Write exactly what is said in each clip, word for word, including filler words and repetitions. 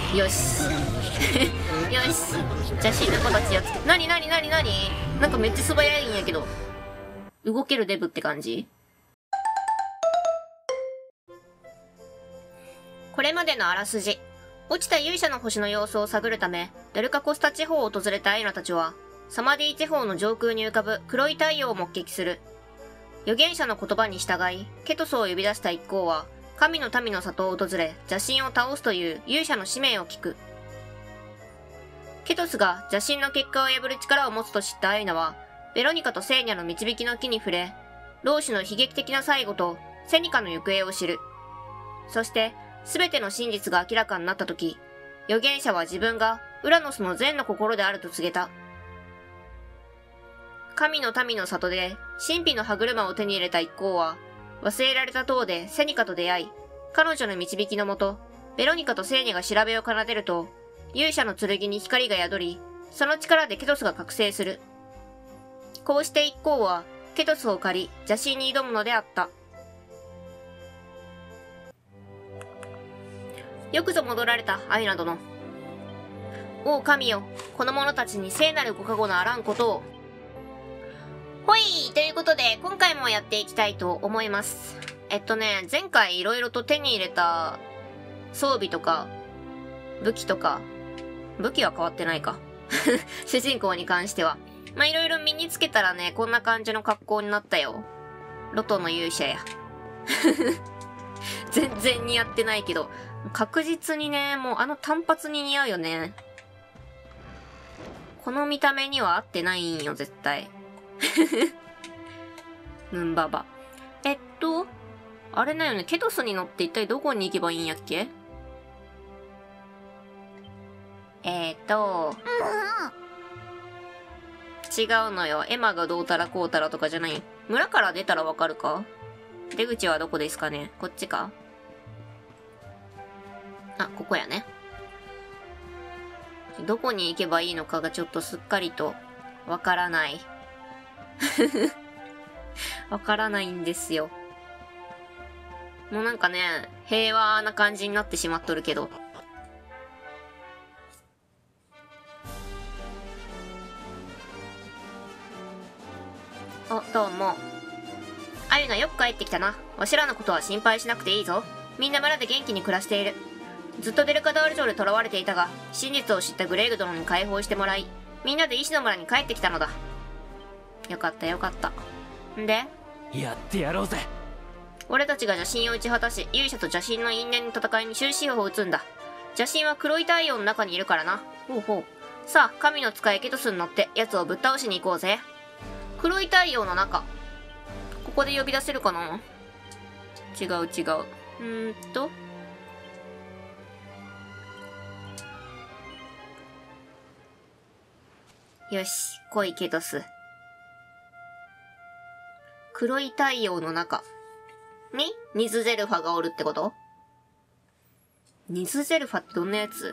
よしよし、邪神の子たちやっつけ、なになになになに、なんかめっちゃ素早いんやけど、動けるデブって感じ。これまでのあらすじ。落ちた勇者の星の様子を探るため、ダルカコスタ地方を訪れたアイナたちは、サマディ地方の上空に浮かぶ黒い太陽を目撃する。預言者の言葉に従い、ケトスを呼び出した一行は、神の民の里を訪れ、邪神を倒すという勇者の使命を聞く。ケトスが邪神の結果を破る力を持つと知ったアイナは、ベロニカとセーニャの導きの木に触れ、老子の悲劇的な最後とセニカの行方を知る。そして、すべての真実が明らかになったとき、預言者は自分がウラノスの善の心であると告げた。神の民の里で神秘の歯車を手に入れた一行は、忘れられた塔でセニカと出会い、彼女の導きのもと、ベロニカとセーニャが調べを奏でると、勇者の剣に光が宿り、その力でケトスが覚醒する。こうして一行は、ケトスを借り、邪神に挑むのであった。よくぞ戻られた、アイナ殿。王神よ、この者たちに聖なるご加護のあらんことを。ほい、ということで、今回もやっていきたいと思います。えっとね、前回いろいろと手に入れた装備とか、武器とか、武器は変わってないか。主人公に関しては。まあ、いろいろ身につけたらね、こんな感じの格好になったよ。ロトの勇者や。全然似合ってないけど、確実にね、もうあの単発に似合うよね。この見た目には合ってないんよ、絶対。ヌンババ。えっと、あれだよね、ケトスに乗って一体どこに行けばいいんやっけ？えーと、違うのよ。エマがどうたらこうたらとかじゃない。村から出たらわかるか？出口はどこですかね？こっちか？あ、ここやね。どこに行けばいいのかがちょっとすっかりとわからない。わからないんですよ。もうなんかね、平和な感じになってしまっとるけど。あ、どうも。あゆな、よく帰ってきたな。わしらのことは心配しなくていいぞ。みんな村で元気に暮らしている。ずっとデルカダール城で囚われていたが、真実を知ったグレーグ殿に解放してもらい、みんなで石の村に帰ってきたのだ。よかったよかった。んで？ やってやろうぜ。 俺たちが邪神を打ち果たし、勇者と邪神の因縁の戦いに終止符を打つんだ。邪神は黒い太陽の中にいるからな。ほうほう。さあ、神の使いケトスに乗って、奴をぶっ倒しに行こうぜ。黒い太陽の中。ここで呼び出せるかな？違う違う。うーんと。よし、来いケトス。黒い太陽の中にニズゼルファがおるってこと？ニズゼルファってどんなやつ？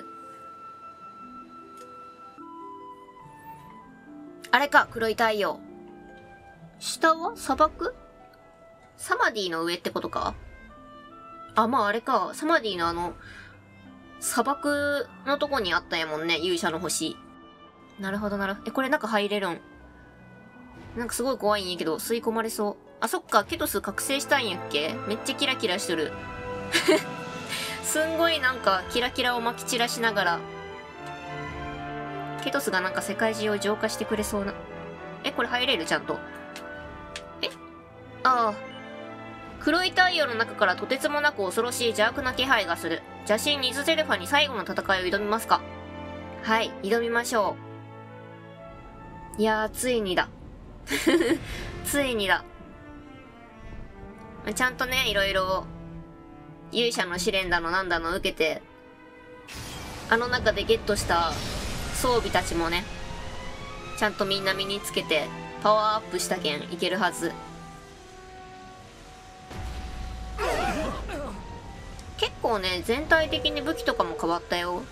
あれか、黒い太陽。下は砂漠？サマディの上ってことか？あ、まああれか、サマディのあの、砂漠のとこにあったんやもんね、勇者の星。なるほどなるほど。え、これ中入れるん？なんかすごい怖いんやけど、吸い込まれそう。あ、そっか、ケトス覚醒したんやっけ？めっちゃキラキラしとる。すんごいなんか、キラキラを撒き散らしながら、ケトスがなんか世界中を浄化してくれそうな。え、これ入れる？ちゃんと。え？ああ。黒い太陽の中からとてつもなく恐ろしい邪悪な気配がする。邪神ニズゼルファに最後の戦いを挑みますか？はい、挑みましょう。いやー、ついにだ。ついにだ。ちゃんとね、いろいろ、勇者の試練だのなんだの受けて、あの中でゲットした装備たちもね、ちゃんとみんな身につけて、パワーアップしたけんいけるはず。結構ね、全体的に武器とかも変わったよ。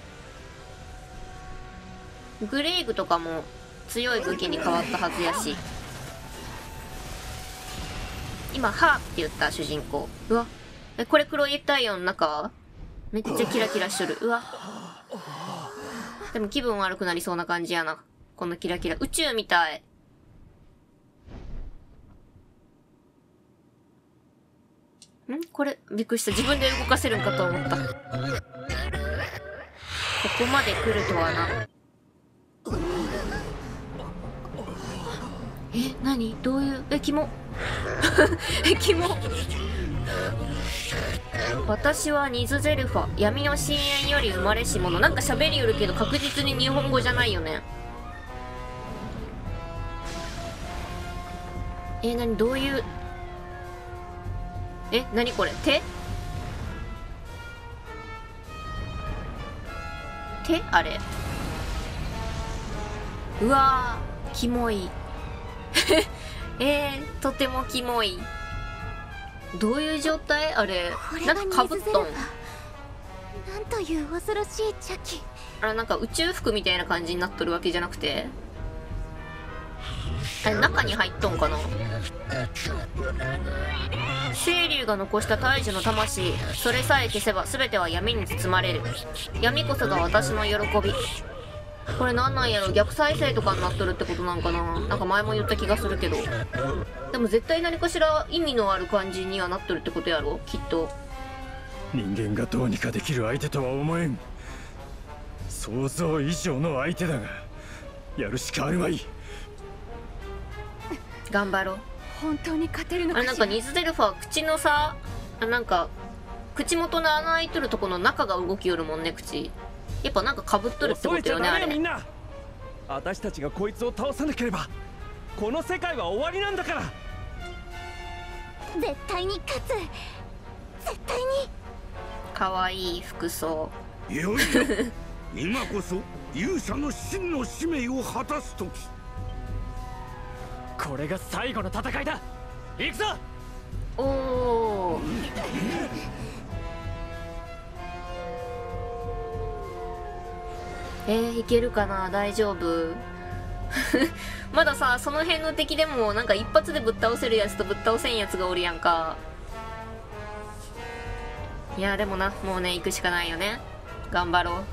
グレーグとかも強い武器に変わったはずやし。今、はーって言った主人公。うわ。え、これ黒い太陽の中？ めっちゃキラキラしとる。うわ。でも気分悪くなりそうな感じやな。このキラキラ。宇宙みたい。んこれ、びっくりした。自分で動かせるんかと思った。ここまで来るとはな。え、何どういう、え、キモ。え、キモ。私はニズゼルファ、闇の深淵より生まれし者。なんか喋りよるけど確実に日本語じゃないよね。え、何どういう、え、何これ手手あれ。うわー、キモい。えー、とてもキモい。どういう状態あれ。なんかかぶっとん。 なんという恐ろしい茶器。 あれなんか宇宙服みたいな感じになっとるわけじゃなくて、あれ中に入っとんかな。清流が残した大樹の魂、それさえ消せば全ては闇に包まれる。闇こそが私の喜び。これなんなんやろ、逆再生とかになっとるってことなんかな。なんか前も言った気がするけど、でも絶対何かしら意味のある感じにはなっとるってことやろきっと。 人間がどうにかできる相手とは思えん。想像以上の相手だがやるしかあるまい。 頑張ろう。 本当に勝てるのあれなんかニズゼルファー口のさ、あなんか口元の穴開いとるとこの中が動きよるもんね。口やっぱなんかかぶっとるってことよね。あれみんな、私たちがこいつを倒さなければこの世界は終わりなんだから。 絶対に勝つ。絶対に。 かわいい服装。 いよいよ今こそ勇者の真の使命を果たす時。 これが最後の戦いだ。行くぞ。 おお。えー、いけるかな。大丈夫。まださ、その辺の敵でもなんか一発でぶっ倒せるやつとぶっ倒せんやつがおるやんか。いやでもな、もうね行くしかないよね。頑張ろう。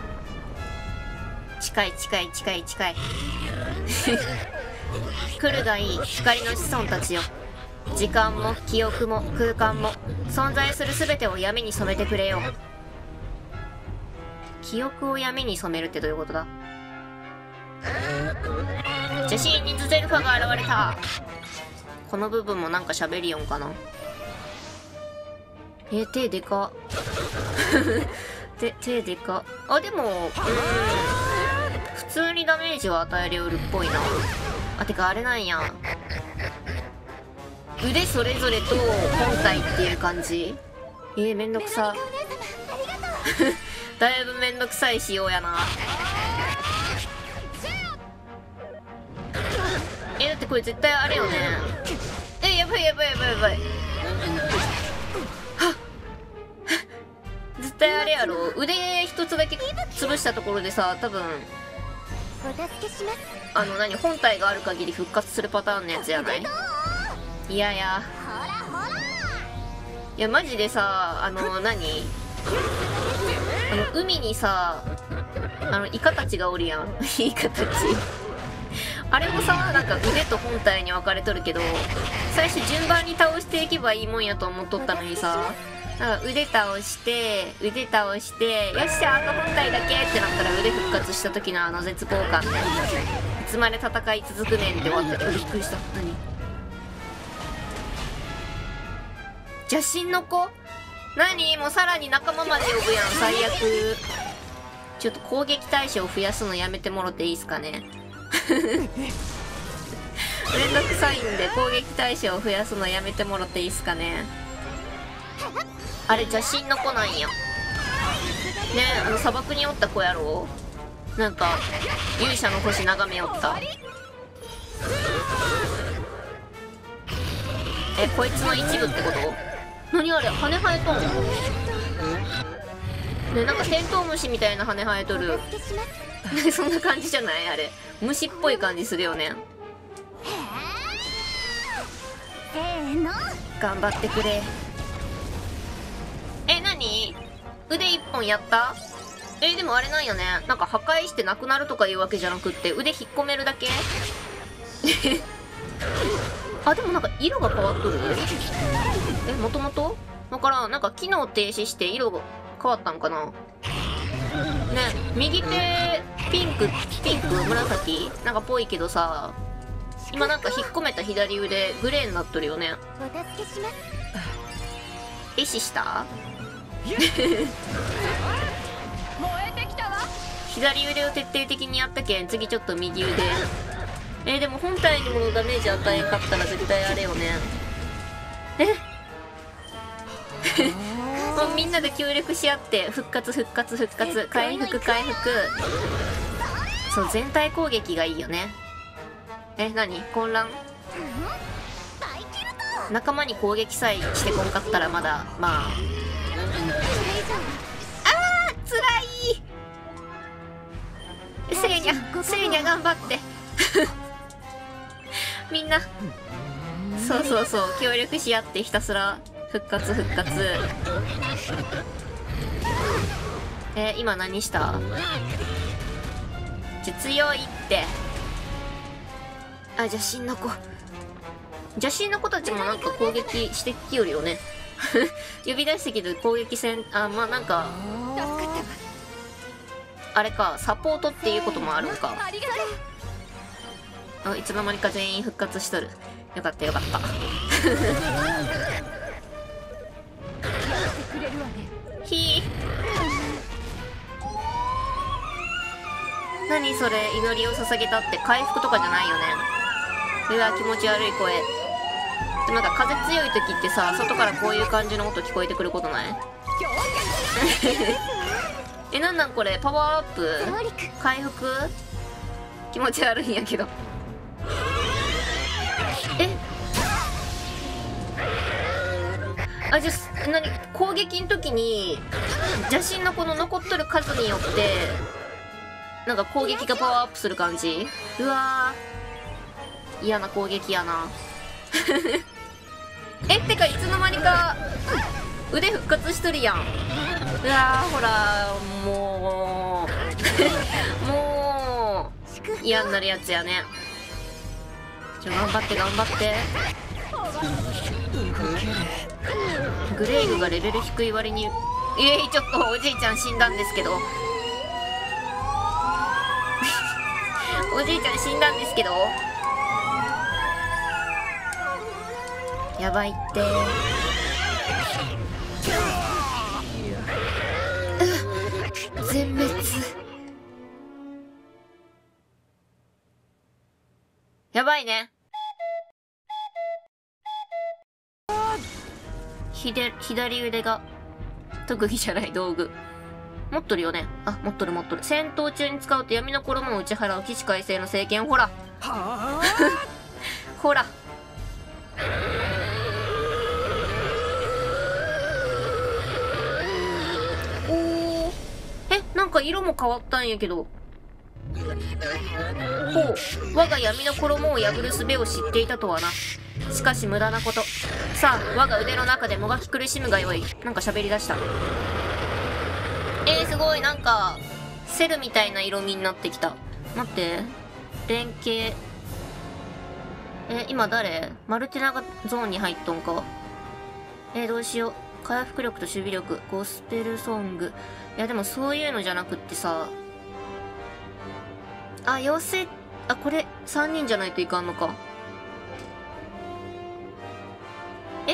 近い近い近い近い。来るがいい光の子孫たちよ。時間も記憶も空間も存在する全てを闇に染めてくれよ。記憶を闇に染めるってどういうことだ。ジェシー・ニズゼルファが現れた。この部分もなんか喋りよんかな。えー、手でか手手でか。あでもうん普通にダメージを与えるよるっぽいな。あてかあれなんや、腕それぞれと本体っていう感じ。えー、めんどくさ。だいぶめんどくさい仕様やな。えだってこれ絶対あれよね。えやばいやばいやばいやばい。はっ絶対あれやろ。腕一つだけ潰したところでさ、多分お助けします。 あの何本体がある限り復活するパターンのやつやない。いやいやいやマジでさ、あの何あの海にさ、あのイカたちがおるやん。イカたちあれもさ、なんか腕と本体に分かれとるけど、最初順番に倒していけばいいもんやと思っとったのにさ、なんか腕倒して腕倒してよっしゃあと本体だけってなったら腕復活した時のあの絶望感ね。いつまで戦い続くねんって終わった。びっくりした。何邪神の子。何もうさらに仲間まで呼ぶやん。最悪。ちょっと攻撃対象を増やすのやめてもろていいっすかね。めんどくさいんで攻撃対象を増やすのやめてもろていいっすかね。あれ邪神の子なんやね。あの砂漠におった子やろ。なんか勇者の星眺めよった。えこいつの一部ってこと。何あれ羽生えとんね。なんかテントウムシみたいな羽生えとる。そんな感じじゃない。あれ虫っぽい感じするよね。 せーの頑張ってくれ。え何腕腕一本やった？えー、でもあれなんよね。なんか破壊してなくなるとかいうわけじゃなくって、腕引っ込めるだけあ、でもなんか色が変わっとる？え、もともと？だからん、なんか機能停止して色が変わったんかな。ね、右手、ピンク、ピンク、紫なんかぽいけどさ、今なんか引っ込めた左腕、グレーになっとるよね。 お助けします。 壊死した左腕を徹底的にやったけん、次ちょっと右腕。えー、でも本体にもダメージ与えんかったら絶対あれよね。えもうみんなで協力し合って復活復活復活回復回復。そう全体攻撃がいいよね。え、何混乱？仲間に攻撃さえしてこんかったらまだまあ。あーつらい。セイニャセイニャ頑張ってみんなそうそうそう協力し合ってひたすら復活復活。えー、今何した？実用いって。あ、邪神の子邪神の子たちもなんか攻撃してきよるよね呼び出してきて攻撃戦、あ、まあなんかあれか、サポートっていうこともあるんか。あ、いつの間にか全員復活しとる。よかったよかったひー何それ、祈りを捧げたって回復とかじゃないよね。うわ気持ち悪い声。でもなんか風強い時ってさ、外からこういう感じの音聞こえてくることないえ、なんなんこれ、パワーアップ回復気持ち悪いんやけどえあ、じゃあ何攻撃の時に邪神のこの残っとる数によってなんか攻撃がパワーアップする感じ。うわー嫌な攻撃やなえってかいつの間にか腕復活しとるやん。うわーほらもうもう嫌になるやつやね。ちょ頑張って頑張って。グレイグがレベル低い割にえー、ちょっとおじいちゃん死んだんですけどおじいちゃん死んだんですけどやばいって全滅。やばいね。ひで左腕が特技じゃない道具持っとるよね。あ、持っとる持っとる。戦闘中に使うと闇の衣を打ち払う起死回生の聖剣。ほらほらおーえ、なんか色も変わったんやけど。ほう、我が闇の衣を破る術を知っていたとはな。しかし無駄なこと。さあ、我が腕の中でもがき苦しむがよい。なんか喋り出した。えー、すごい、なんか、セルみたいな色味になってきた。待って。連携。え、今誰？マルティナがゾーンに入っとんか。えー、どうしよう。回復力と守備力、ゴスペルソング。いや、でもそういうのじゃなくってさ。あ、妖精、あ、これ、さんにんじゃないといかんのか。え ?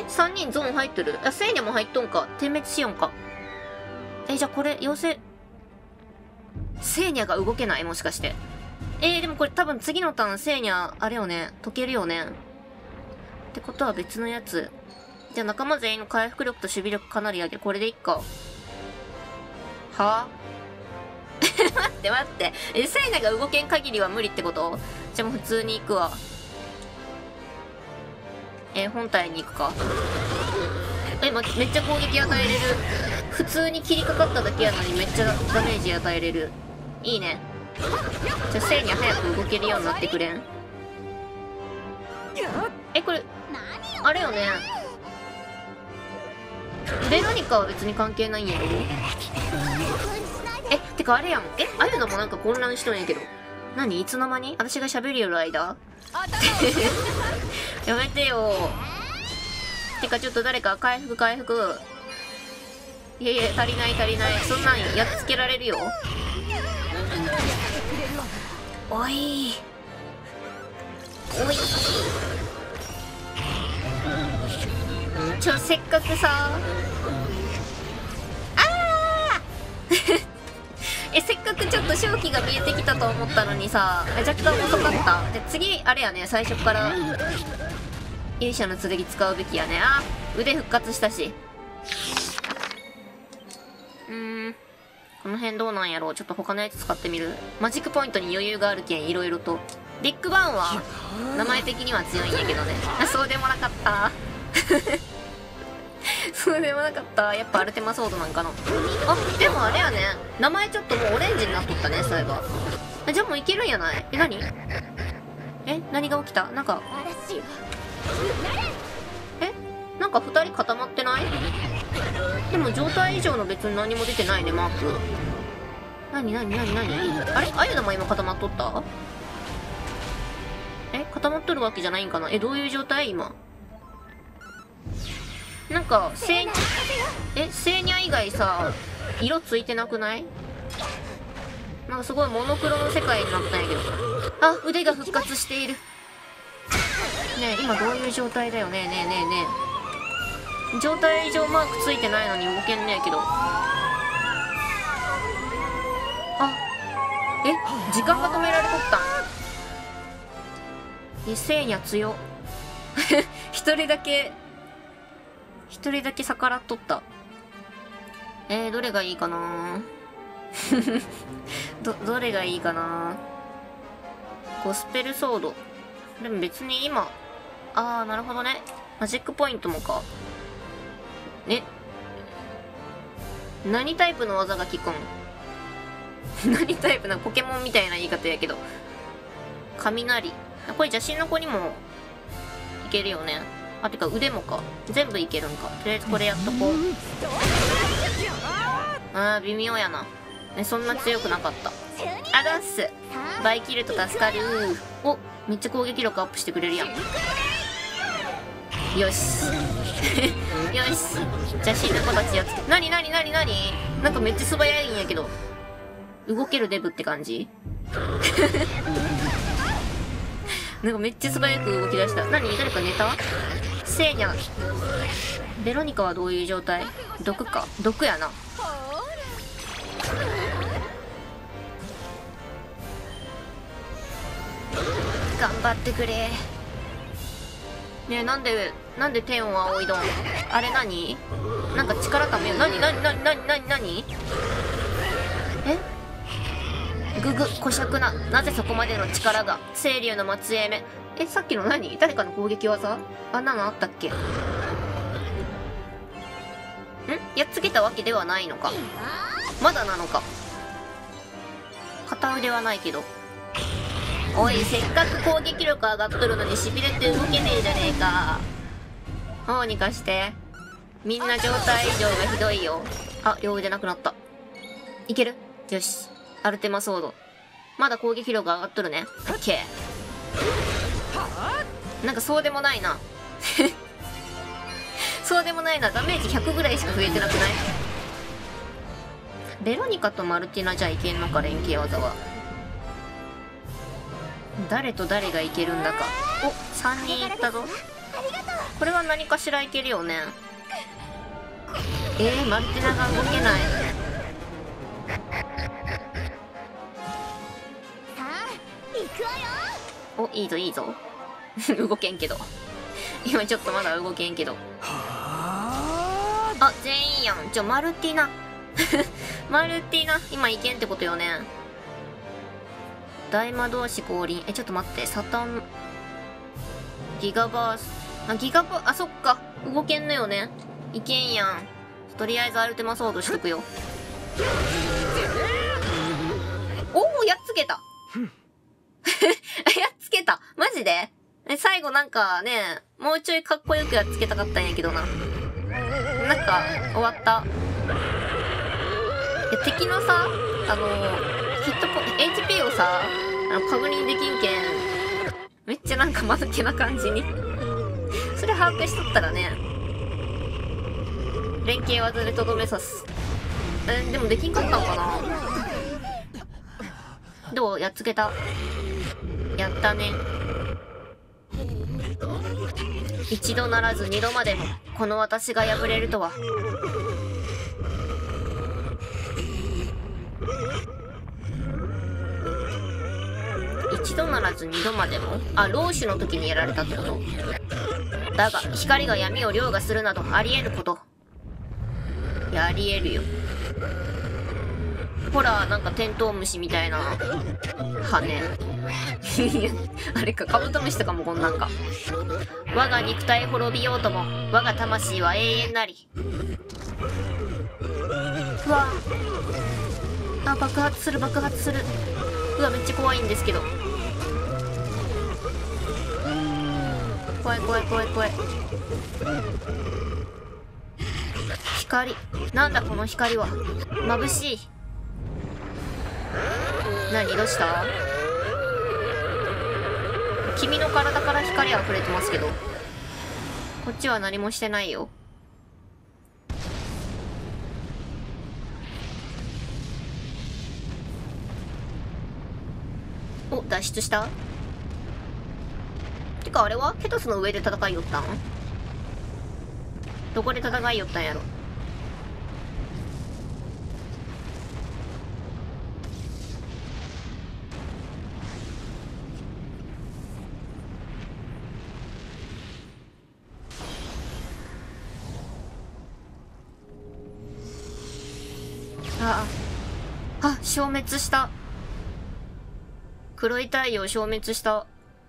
さん 人ゾーン入ってる？あ、セイニャも入っとんか。点滅しよんか。え、じゃあこれ、妖精、セイニャが動けない？もしかして。えー、でもこれ多分次のターン、セイニャ、あれよね。解けるよね。ってことは別のやつ。じゃあ仲間全員の回復力と守備力かなり上げる。これでいっか。はぁ待って待って。え、セイニャが動けん限りは無理ってこと？じゃあもう普通に行くわ。えー、本体に行くか。え、ま、めっちゃ攻撃与えれる。普通に切りかかっただけやのにめっちゃダメージ与えれる。いいね。じゃあセイニャ早く動けるようになってくれん？え、これ、あれよね。 ベロニカは別に関係ないんやろ。え、てかあれやん。え、あゆのもなんか混乱しとんやけど。何いつの間に私が喋りよる間やめてよ。てかちょっと誰か回復回復。いやいや、足りない足りない。そんなんやっつけられるよ。おいおいちょ、せっかくさあーえ、せっかくちょっと勝機が見えてきたと思ったのにさ、若干遅かった。で、次、あれやね、最初から勇者の剣使うべきやね。あ、腕復活したし。うーん、この辺どうなんやろう。ちょっと他のやつ使ってみる。マジックポイントに余裕があるけん、いろいろと。ビッグバンは名前的には強いんやけどね。あ、そうでもなかったそうでもなかった。やっぱアルテマソードなんかな。あ、でもあれやね、名前ちょっともうオレンジになっとったね、そういえば。あ、じゃあもういけるんやない？え、何？え、何が起きた？なんかえ、なんか二人固まってない？でも状態以上の別に何も出てないね、マーク。何何何何？あれ？あゆのも今固まっとった？え、固まっとるわけじゃないんかな。え、どういう状態今。なんか、セーニャ、え、セーニャ以外さ、色ついてなくない？なんかすごいモノクロの世界になったんやけど。あ、腕が復活している。ねえ、今どういう状態だよね。ねえねえねえ。状態上マークついてないのに動けんねやけど。あ、え、時間が止められとったん？え、セーニャ強。一人だけ、一人だけ逆らっとった。えー、どれがいいかなど、どれがいいかな。ゴスペルソード。でも別に今、あー、なるほどね。マジックポイントもか。え、何タイプの技が効くん何タイプな、ポケモンみたいな言い方やけど。雷。これ邪神の子にもいけるよね。あ、てか腕もか。全部いけるんか。とりあえずこれやっとこう。あー、微妙やな。ね、そんな強くなかった。あだっす。倍切ると助かる。お、めっちゃ攻撃力アップしてくれるやん。よし。よし。邪神の子たちやっつけ。なになになになに？なんかめっちゃ素早いんやけど。動けるデブって感じなんかめっちゃ素早く動き出した。何？誰か寝た？セーニャ。ベロニカはどういう状態？毒か。毒やな。頑張ってくれ。ねえ、なんで、なんで天を仰いどん？あれ何？なんか力ためよ。なになになになになになに？え？ぐぐ、小尺な。なぜそこまでの力が。清流の末裔め。え、さっきの何？誰かの攻撃技？あんなのあったっけ？ん？やっつけたわけではないのか。まだなのか。片腕はないけど。おい、せっかく攻撃力上がっとるのに痺れて動けねえじゃねえか。どうにかして。みんな状態異常がひどいよ。あ、両腕なくなった。いける？よし。アルテマソード。まだ攻撃力上がっとるね。オッケー。なんかそうでもないな。そうでもないな。ダメージひゃくぐらいしか増えてなくない？ベロニカとマルティナじゃいけんのか、連携技は。誰と誰がいけるんだか。お、さんにんいったぞ。これは何かしらいけるよね。えー、マルティナが動けない。お、いいぞいいぞ。動けんけど。今ちょっとまだ動けんけど。あ、全員やん。ちょ、マルティナ。マルティナ。今いけんってことよね。大魔導士降臨。え、ちょっと待って。サタン。ギガバース。あ、ギガバー、あ、そっか。動けんのよね。いけんやん。とりあえずアルテマソードしとくよ。おお、やっつけた。やっつけた。マジで？え、最後なんかね、もうちょいかっこよくやっつけたかったんやけどな。 なんか終わった。いや敵のさあのヒットポ エイチピー をさあの確認できんけんめっちゃなんか間抜けな感じにそれ把握しとったらね、連携技でとどめさす。えでもできんかったんかな。どうやっつけた。やったね。一度ならず二度までもこの私が敗れるとは。一度ならず二度までも、あ、老子の時にやられたってこと。だが光が闇を凌駕するなどありえぬこと。いやありえるよ。ほらなんかテントウムシみたいな羽あれかカブトムシとかもこんなんか。我が肉体滅びようとも我が魂は永遠なり。うわあ爆発する爆発する。うわめっちゃ怖いんですけど。怖い怖い怖い怖い。光なんだこの光は。眩しい。何どうした。君の体から光溢れてますけどこっちは何もしてないよ。お脱出した。てかあれはケトスの上で戦いよったん。どこで戦いよったんやろ。ああ、あ、消滅した。黒い太陽消滅した。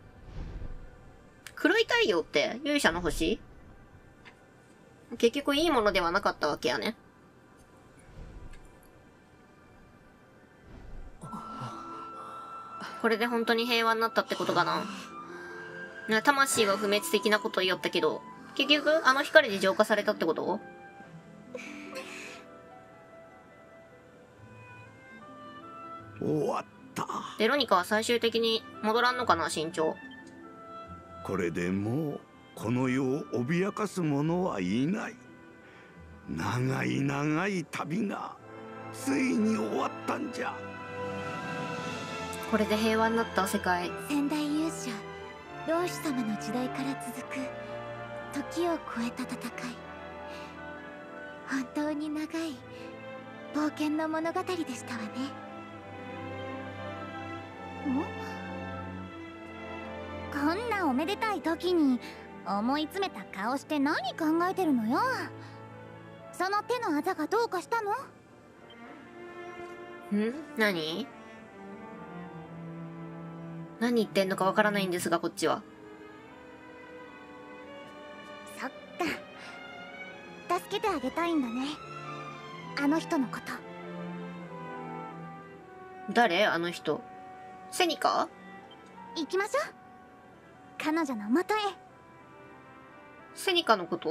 黒い太陽って勇者の星？結局いいものではなかったわけやね。これで本当に平和になったってことかな。魂は不滅的なこと言いよったけど、結局あの光で浄化されたってこと？ 終わった。 ベロニカは最終的に戻らんのかな、身長。 これでもうこの世を脅かす者はいない。長い長い旅がついに終わったんじゃ。 これで平和になった世界。 先代勇者老子様の時代から続く時を超えた戦い、本当に長い冒険の物語でしたわね。こんなおめでたい時に思い詰めた顔して何考えてるのよ。その手のあざがどうかしたの？ ん？何？何言ってんのかわからないんですが、こっちは。 そっか、助けてあげたいんだね、あの人のこと。 誰？あの人。セニカ？ 行きましょう、彼女の元へ。 セニカのこと？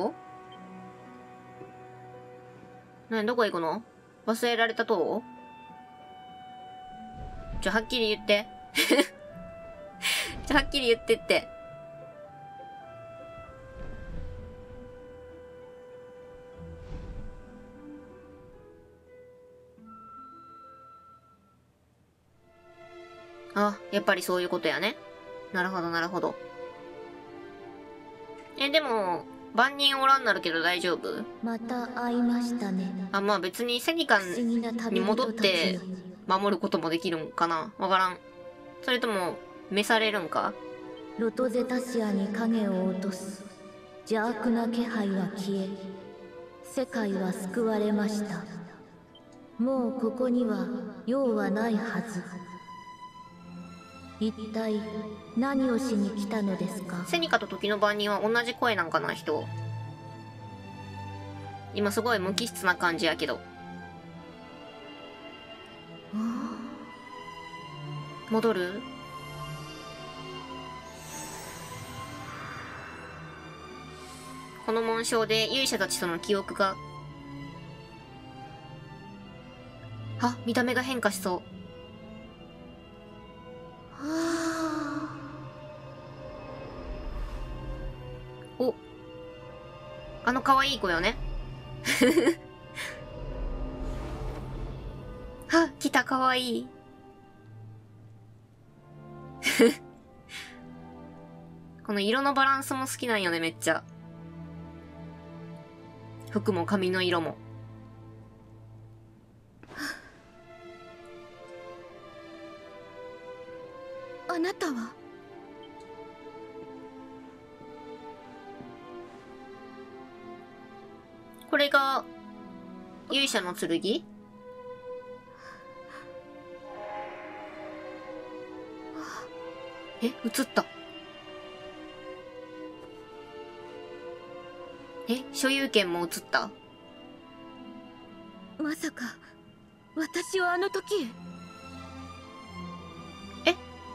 何、どこ行くの？忘れられたと？ちょ、はっきり言って。ちょ、はっきり言ってって。あ、やっぱりそういうことやね。なるほど、なるほど。え、でも、万人おらんなるけど大丈夫？ また会いましたね。 あ、まあ別にセニカに戻って守ることもできるんかな？わからん。それとも、召されるんか？ ロトゼタシアに影を落とす邪悪な気配は消え、世界は救われました。もうここには用はないはず。一体何をしに来たのですか？ セニカと時の番人は同じ声なんかな、人。今すごい無機質な感じやけど。戻る？ この紋章で勇者たちとの記憶が。あ、見た目が変化しそう。お、あの可愛い子よね。あ、来た、可愛い。この色のバランスも好きなんよね、めっちゃ。服も髪の色も。 あなたは？ これが勇者の剣？え、映った。え、所有権も移った。 まさか私はあの時。 え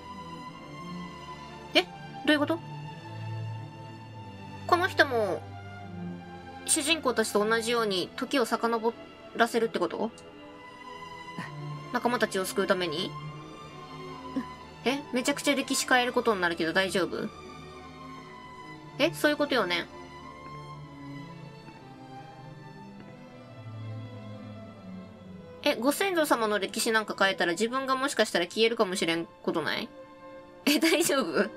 え、どういうこと？この人も主人公たちと同じように時を遡らせるってこと？仲間たちを救うために？え、めちゃくちゃ歴史変えることになるけど大丈夫？え、そういうことよね。え、ご先祖様の歴史なんか変えたら自分がもしかしたら消えるかもしれんことない？え、大丈夫？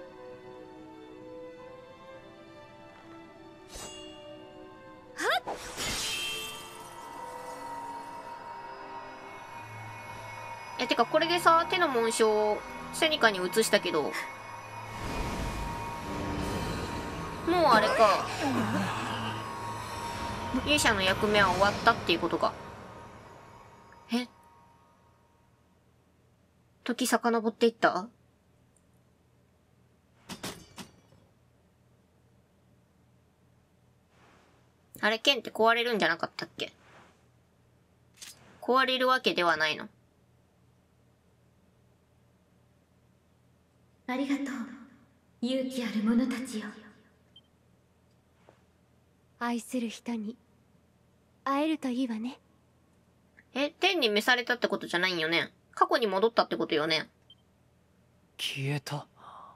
え、てかこれでさ、手の紋章をセニカに移したけど、もうあれか。勇者の役目は終わったっていうことか。え？時遡っていった？あれ、剣って壊れるんじゃなかったっけ？壊れるわけではないの？ ありがとう、勇気ある者たちよ。 愛する人に会えるといいわね。 え、天に召されたってことじゃないんよね。過去に戻ったってことよね。 消えた。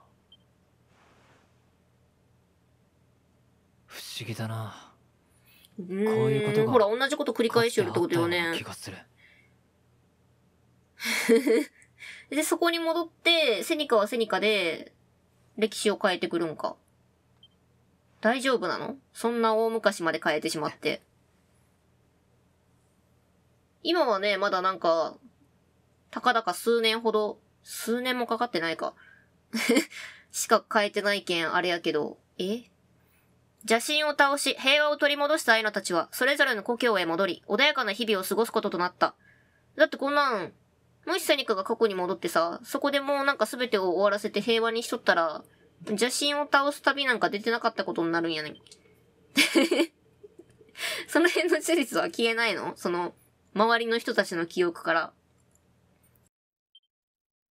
不思議だな。 うーん、 こういうことがほら、同じこと繰り返してるってことよね。 気がする。 で、そこに戻って、セニカはセニカで、歴史を変えてくるんか。大丈夫なの？そんな大昔まで変えてしまって。今はね、まだなんか、たかだか数年ほど、数年もかかってないか。しか変えてないけん、あれやけど、え？邪神を倒し、平和を取り戻したアイナたちは、それぞれの故郷へ戻り、穏やかな日々を過ごすこととなった。だってこんなん、もしセニカが過去に戻ってさ、そこでもうなんか全てを終わらせて平和にしとったら、邪神を倒す旅なんか出てなかったことになるんやねん。その辺の事実は消えないの？その、周りの人たちの記憶から。